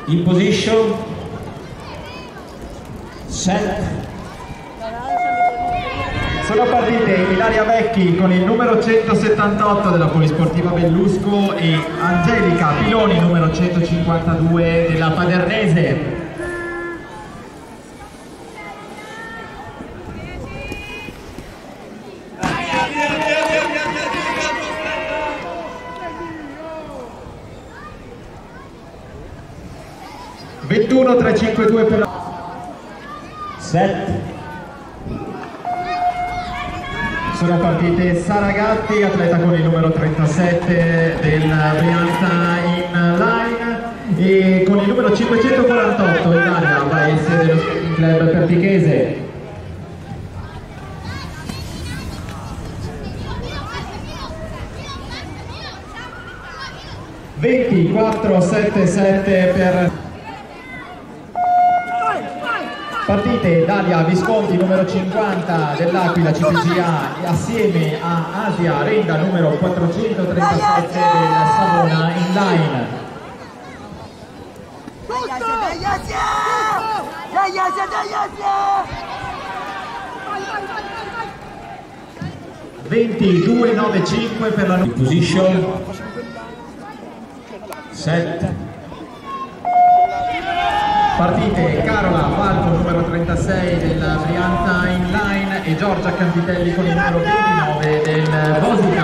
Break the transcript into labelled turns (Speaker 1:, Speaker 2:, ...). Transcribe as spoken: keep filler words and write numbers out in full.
Speaker 1: In position, set.
Speaker 2: Sono partite Ilaria Vecchi con il numero centosettantotto della Polisportiva Bellusco e Angelica Piloni numero centocinquantadue della Padernese. ventuno tre cinque due per la
Speaker 1: set.
Speaker 2: Sono partite Sara Gatti, atleta con il numero trentasette del Brianza in line, e con il numero cinquecentoquarantotto Ilaria Paese dello Skating Club Pertichese. ventiquattro sette sette per partite Dalia Visconti numero cinquanta dell'Aquila C P G A assieme a Asia Renda numero quattrocentotrentasette del Savona in line. ventidue novantacinque per la
Speaker 1: Position, set.
Speaker 2: Partite Carola Falco numero trentasei del Brianza in line e Giorgia Campitelli con il numero ventinove del Bosito.